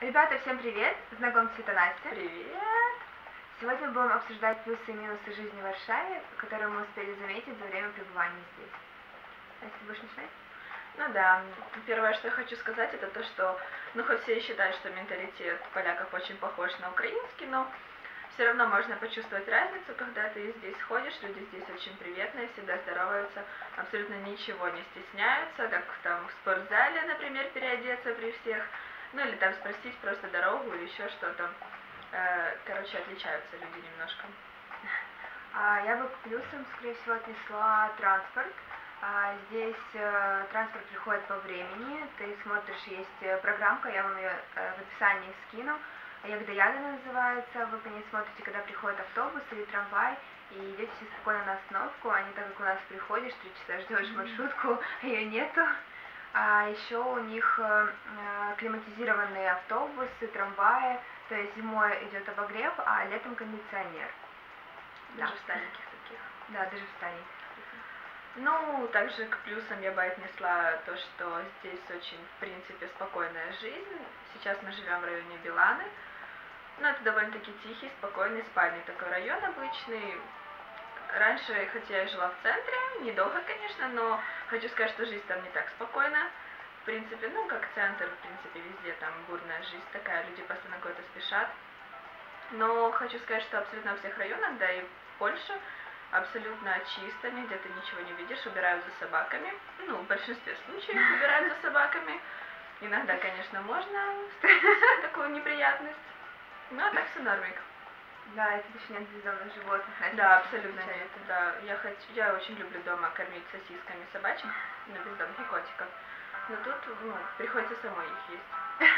Ребята, всем привет! Знакомьтесь, это Настя. Привет! Сегодня мы будем обсуждать плюсы и минусы жизни в Варшаве, которые мы успели заметить за время пребывания здесь. Настя, будешь начинать? Ну да, первое, что я хочу сказать, это то, что, хоть все и считают, что менталитет поляков очень похож на украинский, но все равно можно почувствовать разницу, когда ты здесь ходишь, люди здесь очень приветные, всегда здороваются, абсолютно ничего не стесняются, как там в спортзале, например, переодеться при всех, или там спросить просто дорогу или еще что-то. Короче, отличаются люди немножко. Я бы к плюсам, скорее всего, отнесла транспорт. Здесь транспорт приходит по времени, ты смотришь, есть программка, я вам ее в описании скину, Ягдояда называется, вы по ней смотрите, когда приходит автобус или трамвай, и идете все спокойно на остановку, а не так, как у нас приходишь, 3 часа ждешь маршрутку, ее нету. А еще у них климатизированные автобусы, трамваи, то есть зимой идет обогрев, а летом кондиционер. Даже в стареньких таких. Да, даже в стареньких. Также к плюсам я бы отнесла то, что здесь очень, в принципе, спокойная жизнь. Сейчас мы живем в районе Биланы. Это довольно-таки тихий, спокойный, спальный такой район обычный. Раньше, хотя я жила в центре, недолго, конечно, но хочу сказать, что жизнь там не так спокойна. В принципе, как центр, в принципе, везде там бурная жизнь такая, люди постоянно куда-то спешат. Но хочу сказать, что абсолютно во всех районах, да и в Польше, абсолютно чисто, нигде ты ничего не видишь, убирают за собаками. В большинстве случаев убирают за собаками. Иногда, конечно, можно встретить такую неприятность. А так все нормик. Да, это точно нет бездомных животных. Да, абсолютно нет. Да, я очень люблю дома кормить сосисками собачек, бездомных котиков. Но тут, приходится самой их есть.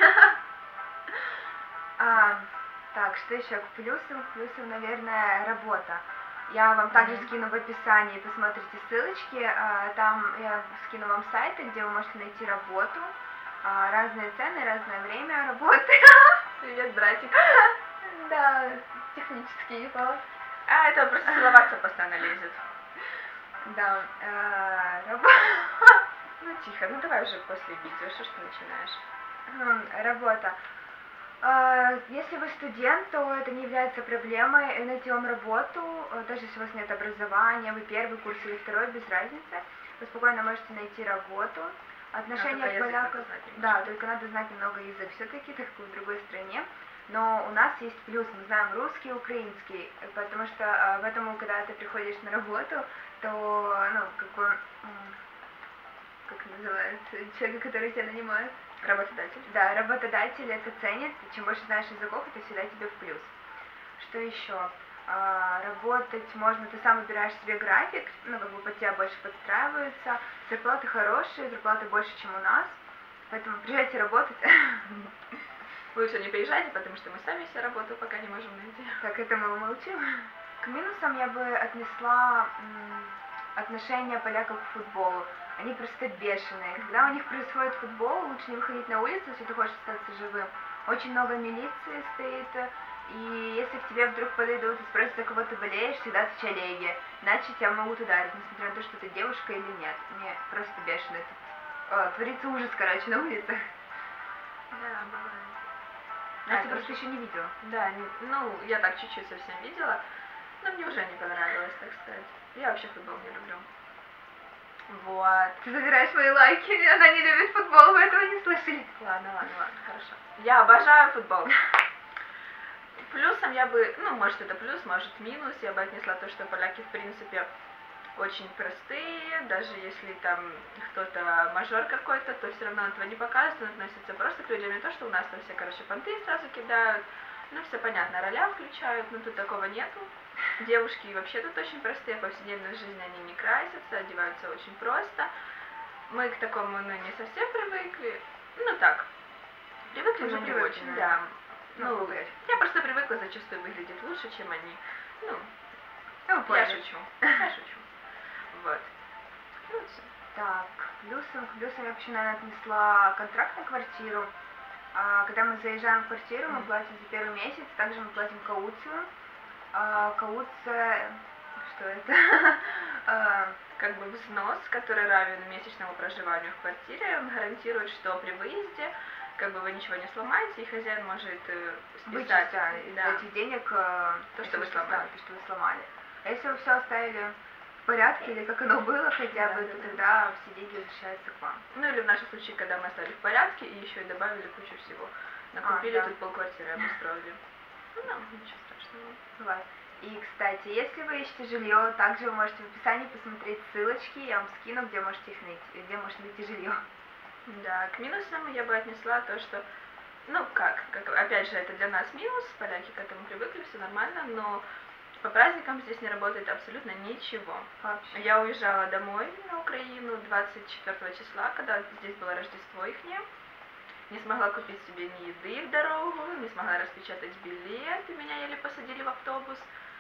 Так, что еще к плюсам? К плюсам, наверное, работа. Я вам также скину в описании, посмотрите ссылочки. Там я скину вам сайты, где вы можете найти работу. Разные цены, разное время работы. Привет, братик. Да, технически не пал. Это просто целоваться постоянно лезет. Да, Тихо, давай уже после видео, что ж ты начинаешь? Работа. Если вы студент, то это не является проблемой найти вам работу, даже если у вас нет образования, вы первый курс или второй, без разницы, вы спокойно можете найти работу. Отношения к полякам, да, только надо знать немного язык все-таки, так как в другой стране. Но у нас есть плюс, мы знаем русский и украинский, потому что поэтому, когда ты приходишь на работу, то, как называется, человек, который тебя нанимает? Работодатель. Да, работодатель это ценит, чем больше знаешь языков, это всегда тебе в плюс. Что еще? Работать можно, ты сам выбираешь себе график, под тебя больше подстраиваются, зарплаты хорошие, зарплаты больше, чем у нас, поэтому приезжайте работать. Лучше не приезжайте, потому что мы сами себе работу пока не можем найти. Так, это мы умолчим. К минусам я бы отнесла отношение поляков к футболу. Они просто бешеные. Когда у них происходит футбол, лучше не выходить на улицу, если ты хочешь остаться живым. Очень много милиции стоит, и если к тебе вдруг подойдут и спросят, за кого ты болеешь, всегда отвечай Легия. Иначе тебя могут ударить, несмотря на то, что ты девушка или нет. Мне просто бешено. Творится ужас, на улицах. Да, бывает. Настя просто еще не видела. Да, я так чуть-чуть совсем видела, но мне уже не понравилось, так сказать. Я вообще футбол не люблю. Вот. Ты забираешь мои лайки, она не любит футбол, вы этого не слышали. Ладно, хорошо. Я обожаю футбол. Плюсом я бы, может это плюс, может минус, я бы отнесла то, что поляки, в принципе, очень простые, даже если там кто-то мажор какой-то, то все равно этого не показывают, он относится просто к людям, не то, что у нас там все, понты сразу кидают, все понятно, роля включают, но тут такого нету. Девушки вообще тут очень простые, в повседневной жизни они не красятся, одеваются очень просто. Мы к такому, не совсем привыкли, привыкли, но не очень, да. Я просто привыкла зачастую выглядеть лучше, чем они. Я шучу. Вот. Так, плюсом я вообще, наверное, отнесла контракт на квартиру. Когда мы заезжаем в квартиру, мы платим за первый месяц, также мы платим кауцию. Кауция, что это? Как бы взнос, который равен месячному проживанию в квартире, он гарантирует, что при выезде как бы вы ничего не сломаете, и хозяин может Вычесть, списать да, из этих денег то, что вы сломали. то, что вы сломали. А если вы все оставили в порядке, или как оно было хотя бы, то тогда все деньги возвращаются к вам. Ну или в нашем случае, когда мы оставили в порядке и еще и добавили кучу всего. Накупили тут полквартиры, обустроили. Ну, ничего страшного. Бывает. И, кстати, если вы ищете жилье, также вы можете в описании посмотреть ссылочки, я вам скину, где можете их найти, где можете найти жилье. Да, к минусам я бы отнесла то, что, ну как, опять же, это для нас минус, поляки к этому привыкли, все нормально, но по праздникам здесь не работает абсолютно ничего. Вообще. Я уезжала домой на Украину 24 числа, когда здесь было Рождество ихнее. Не смогла купить себе ни еды в дорогу, не смогла распечатать билет, и меня еле посадили в автобус.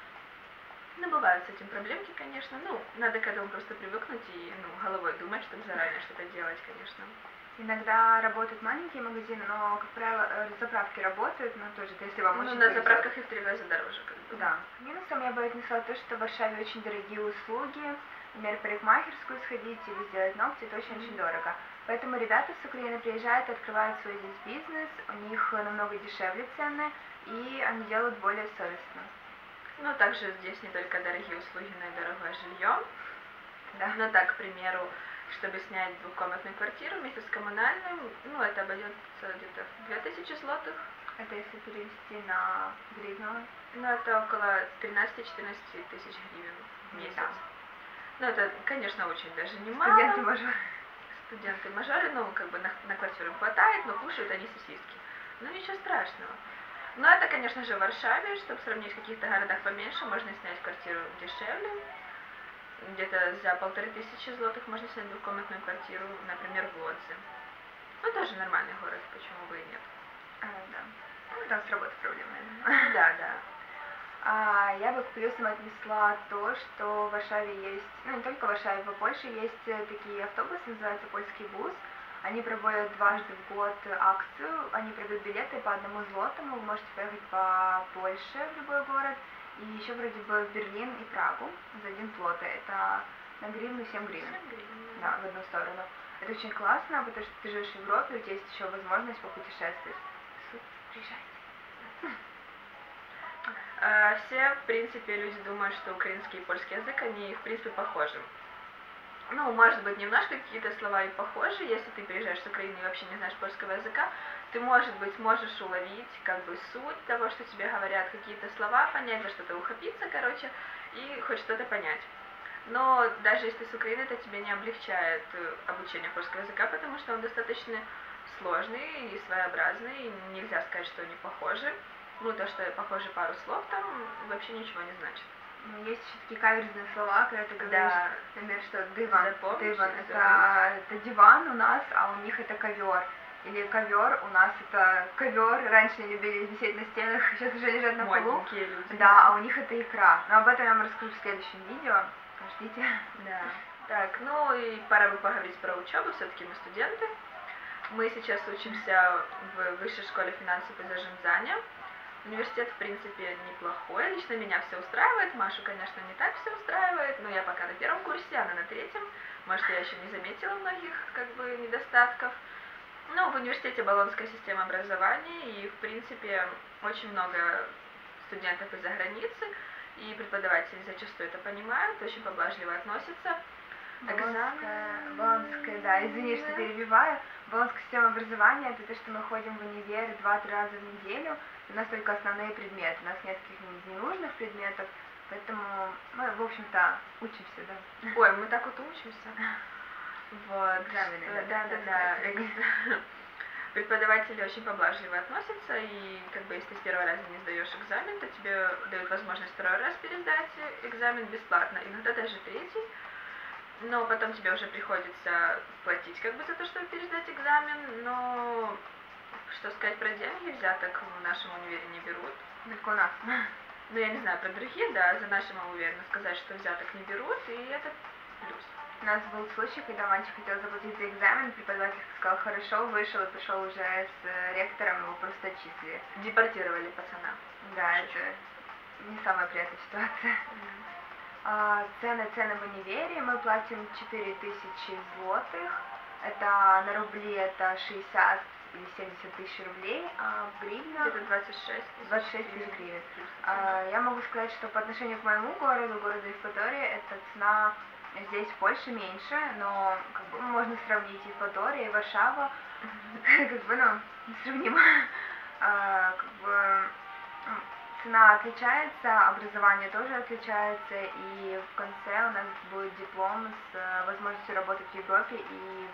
Ну, бывают с этим проблемки, конечно. Ну, надо к этому просто привыкнуть и головой думать, чтобы заранее что-то делать, конечно. Иногда работают маленькие магазины, но, как правило, заправки работают, но тоже, если вам очень на заправках и в 3 раза дороже, как бы. Да. Минусом я бы отнесла то, что в Варшаве очень дорогие услуги. Например, в парикмахерскую сходить или сделать ногти, это очень-очень дорого. Поэтому ребята с Украины приезжают и открывают свой здесь бизнес, у них намного дешевле цены, и они делают более совестно. Ну, также здесь не только дорогие услуги, но и дорогое жилье. Да. Ну, так, к примеру, чтобы снять двухкомнатную квартиру вместе с коммунальным, ну, это обойдется где-то в 2000 злотых. Это если перевести на гривну? Ну, это около 13-14 тысяч гривен в месяц. Да. Ну, это, конечно, очень даже немало. Студенты-мажоры. Студенты-мажоры, ну, как бы на квартиру им хватает, но кушают они сосиски. Ну, ничего страшного. Но это, конечно же, в Варшаве, чтобы сравнить в каких-то городах поменьше, можно снять квартиру дешевле. Где-то за 1500 злотых можно снять двухкомнатную квартиру, например, в Лодзе. Ну, тоже нормальный город, почему бы и нет. Да. Ну, там с работой проблемы. Да, да. Я бы к плюсам отнесла то, что в Варшаве есть, ну не только в Варшаве, в Польше есть такие автобусы, называются польский бус. Они проводят дважды в год акцию, они продают билеты по 1 злотому, вы можете поехать по Польше в любой город, и еще вроде бы в Берлин и Прагу за 1 злота, это на гривну 7 гривен. 7 гривен. Да, в одну сторону. Это очень классно, потому что ты живешь в Европе, у тебя есть еще возможность попутешествовать. Приезжайте. Все, в принципе, люди думают, что украинский и польский язык, они, в принципе, похожи. Ну, может быть, немножко какие-то слова и похожи, если ты приезжаешь с Украины и вообще не знаешь польского языка, ты, может быть, можешь уловить, как бы, суть того, что тебе говорят, какие-то слова понять, за что-то ухопиться, короче, и хоть что-то понять. Но даже если ты с Украины, это тебе не облегчает обучение польского языка, потому что он достаточно сложный и своеобразный, и нельзя сказать, что они похожи. Ну, то, что похоже пару слов, там вообще ничего не значит. Ну, есть еще такие каверзные слова, когда ты говоришь, да. например, что диван, диван это диван у нас, а у них это ковер. Или ковер, у нас это ковер, раньше они любили висеть на стенах, сейчас уже лежат на полу. Люди. Да, а у них это икра. Но об этом я вам расскажу в следующем видео. Ждите. Да. Так, ну и пора бы поговорить про учебу, все-таки мы студенты. Мы сейчас учимся в высшей школе финансов и зажимзания. Университет, в принципе, неплохой, лично меня все устраивает, Машу, конечно, не так все устраивает, но я пока на 1 курсе, она на 3, может, я еще не заметила многих, как бы, недостатков. Ну, в университете болонская система образования, и, в принципе, очень много студентов из-за границы, и преподаватели зачастую это понимают, очень поблажливо относятся. Болонская, да, извини, что перебиваю. Болонская система образования — это то, что мы ходим в универ 2-3 раза в неделю. У нас только основные предметы, у нас нет каких-нибудь ненужных предметов, поэтому мы, в общем-то, учимся, да. Ой, мы так вот учимся. Вот. Экзамены, Да. Преподаватели очень поблажливо относятся, и как бы если с 1 раза не сдаешь экзамен, то тебе дают возможность 2 раз пересдать экзамен бесплатно, иногда даже 3. Но потом тебе уже приходится платить как бы за то, чтобы пересдать экзамен, но что сказать про деньги, взяток в нашем универе не берут. Только у нас. Ну, я не знаю про другие, да, за нашим могу уверенно сказать, что взяток не берут, и это плюс. У нас был случай, когда мальчик хотел заплатить за экзамен, преподаватель сказал хорошо, вышел и пришел уже с ректором, его просто отчислили. Депортировали пацана. Да, это не самая приятная ситуация. Цены в универе, мы платим 4000 злотых, это на рубли это 60 или 70 тысяч рублей, а в гривнах Где-то 26. 26 тысяч гривен. Я могу сказать, что по отношению к моему городу Евпатория, эта цена здесь в Польше меньше, но как бы можно сравнить Евпатория и Варшава, как бы, ну, несравнимо. Как бы цена отличается, образование тоже отличается, и в конце у нас будет диплом с возможностью работать в Европе и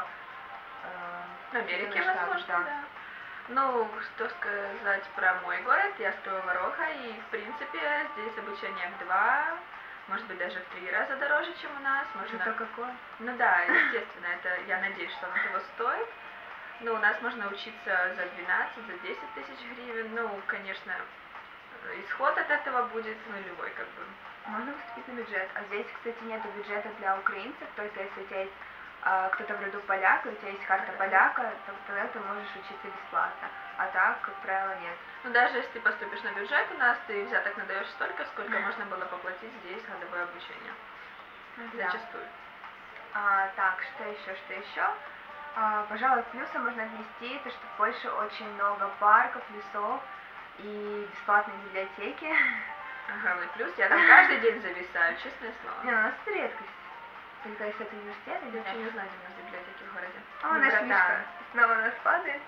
в Америке, возможно, да. Ну, что сказать про мой город, я с Кривого Рога, и, в принципе, здесь обучение в 2, может быть, даже в 3 раза дороже, чем у нас. Можно... Это какое? Ну да, естественно, это, я надеюсь, что оно того стоит. Но у нас можно учиться за 12, за 10 тысяч гривен. Ну, конечно, исход от этого будет нулевой, как бы. Можно выступить на бюджет. А здесь, кстати, нет бюджета для украинцев, только если у тебя есть кто-то в роду поляк, и у тебя есть карта поляка, то тогда ты можешь учиться бесплатно. А так, как правило, нет. Ну, даже если ты поступишь на бюджет у нас, ты взяток надаешь столько, сколько можно было поплатить здесь годовое обучение. Да. Зачастую. Так, что еще? Пожалуй, плюсом можно отнести то, что в Польше очень много парков, лесов и бесплатные библиотеки. Главный плюс, я там каждый день зависаю, честное слово. Не, у нас это редкость. Только если это университет, Я вообще не знаю, где у нас библиотеки в городе. Наш Мишка снова у нас падает.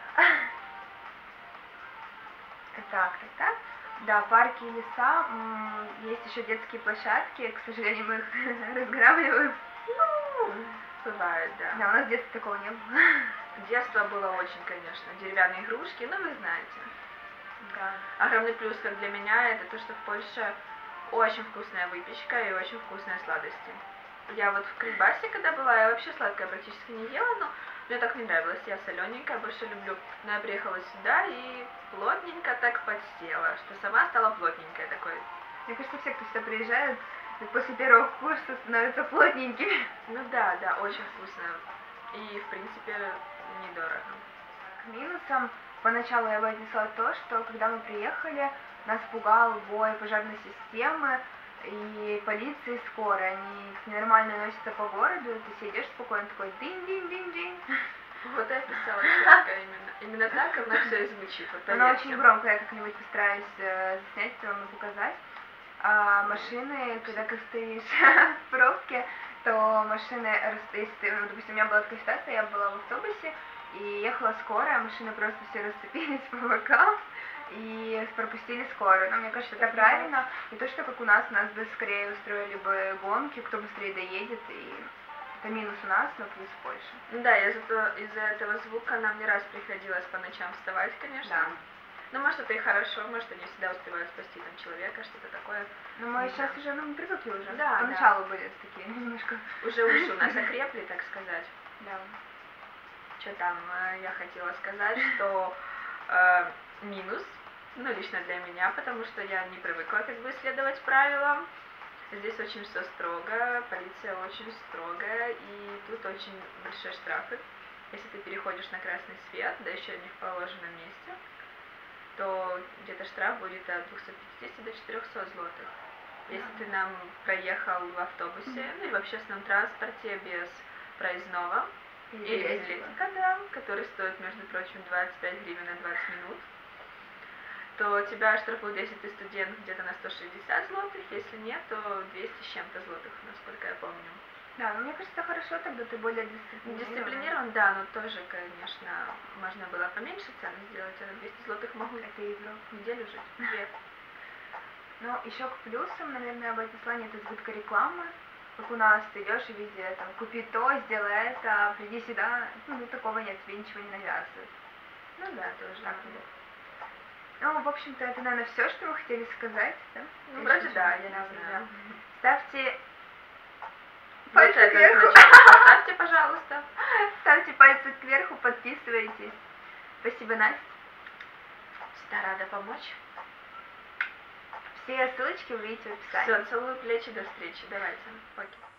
Так. Да, парки и леса. Есть еще детские площадки, к сожалению, мы их разграбливаем. Ну, бывает, да. Да, у нас детства такого не было. Детство было очень, конечно, деревянные игрушки, но вы знаете. Да. Огромный плюс, как для меня, это то, что в Польше очень вкусная выпечка и очень вкусные сладости. Я вот в Крильбасе, когда была, я вообще сладкое практически не ела, но мне так не нравилось, я солененькое больше люблю. Но я приехала сюда и плотненько так подсела, что сама стала плотненькой такой. Мне кажется, все, кто сюда приезжает, после первого курса становятся плотненькими. Ну да, очень вкусно. И, в принципе, недорого. К минусам поначалу я бы отнесла то, что когда мы приехали, нас пугал вой пожарной системы и полиции, и скорой. Они ненормально носятся по городу, и ты сидишь спокойно, такой динь-динь-динь-динь. Вот я писала четко именно. Именно так оно все и звучит. Вот она очень громко, я как-нибудь постараюсь заснять, вам и показать. А машины, когда ты стоишь в пробке, то машины, если ты, допустим, у меня была такая ситуация, я была в автобусе, и ехала скорая, машины просто все расцепились по бокам и пропустили скорую. Но мне кажется, это правильно. И то, что как у нас бы скорее устроили бы гонки, кто быстрее доедет, и это минус у нас, но плюс в Польше. Да, из-за этого звука нам не раз приходилось по ночам вставать, конечно. Да. Ну, может, это и хорошо, может, они всегда успевают спасти там человека, что-то такое. Но мы сейчас уже, привыкли уже. Да, поначалу были такие немножко. Уже уши у нас окрепли, так сказать. Да. Что там я хотела сказать, что минус, ну, лично для меня, потому что я не привыкла как бы следовать правилам. Здесь очень все строго, полиция очень строгая, и тут очень большие штрафы. Если ты переходишь на красный свет, да еще не в положенном месте, то где-то штраф будет от 250 до 400 злотых. Если ты нам проехал в автобусе, ну или в общественном транспорте без проездного, или билетика, да, который стоит, между прочим, 25 гривен на 20 минут, то тебя штрафуют, если ты студент, где-то на 160 злотых, если нет, то 200 с чем-то злотых, насколько я помню. Да, но мне кажется, это хорошо, тогда ты более дисциплинирован. Дисциплинирован, да, но тоже, конечно, можно было поменьше цены сделать, а 200 злотых могу это Европа. Неделю жить, 2. Ну, еще к плюсам, наверное, я бы отнесла нет избытка рекламы. Как у нас, ты идешь и везде, там, купи то, сделай это, приди сюда, ну, такого нет, тебе ничего не навязывают. Ну да, тоже. Так, ну, в общем-то, это, наверное, все, что мы хотели сказать, да? Ну, вроде да, я не знаю. Ставьте пальцы кверху. Ставьте, пожалуйста. Ставьте пальцы кверху, подписывайтесь. Спасибо, Настя. Всегда рада помочь. Все ссылочки увидите в описании. Все, целую плечи, до встречи. Давайте. Пока.